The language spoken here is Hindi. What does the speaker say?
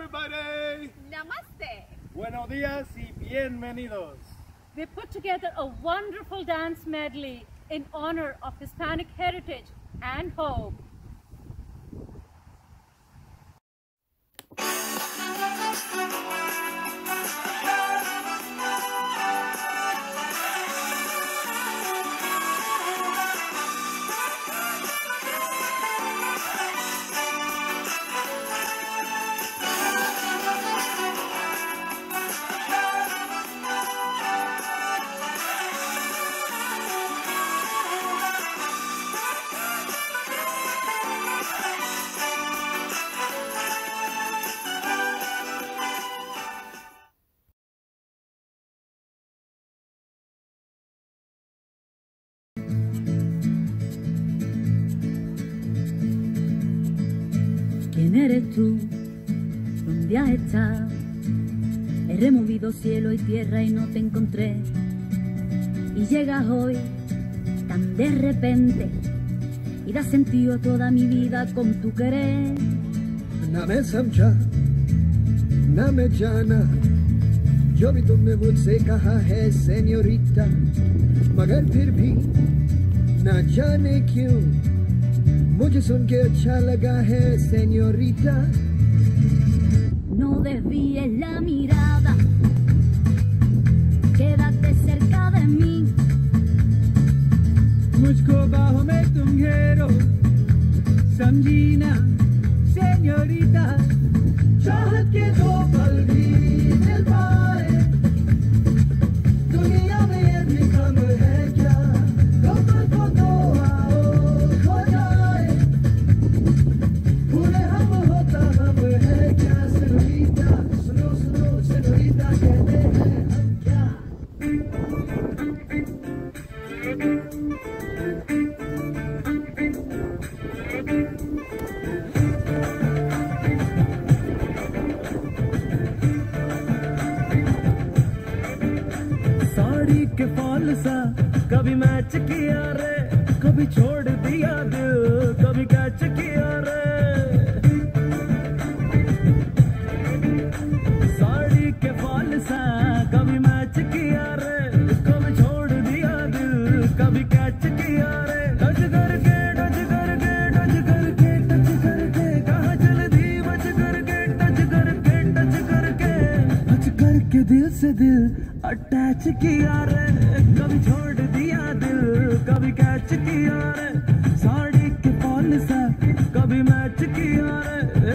everybody. Namaste. Buenos días y bienvenidos. They put together a wonderful dance medley in honor of Hispanic heritage and hope. ¿Quién eres tú? ¿Dónde has estado? He removido cielo y tierra y no te encontré. Y llegas hoy tan de repente y das sentido a toda mi vida con tu querer. ना मैं समझा ना मैं जाना जो भी तुमने मुझसे कहा है सेन्योरिटा, मगर फिर भी ना जाने क्यों मुझे सुन के अच्छा लगा है señorita. No desvíes la mirada, quédate cerca de mí. मुझको बाहों में तुम घेरो, समझी ना señorita. चाहत के दो पल भी दिल पाए, दुनिया में ये भी कम है क्या? दो पल को दो आओ खो जाए, पूरे हम होता हम है क्या? señorita, सुनो सुनो señorita कहते हैं हम क्या? साड़ी के फॉल सा कभी मैच किया रे, कभी छोड़ दिया दिल, कभी कैच किया रे. साड़ी के फॉल सा कभी मैच किया रे, कभी छोड़ दिया दिल, कभी कैच किया रे. टच करके टच करके टच करके टच करके कहाँ चल दी बच करके टच करके टच करके टच करके दिल से दिल अटैच किया रे, कभी छोड़ दिया दिल, कभी कैच किया रे. साड़ी के फॉल सा कभी मैच किया रे,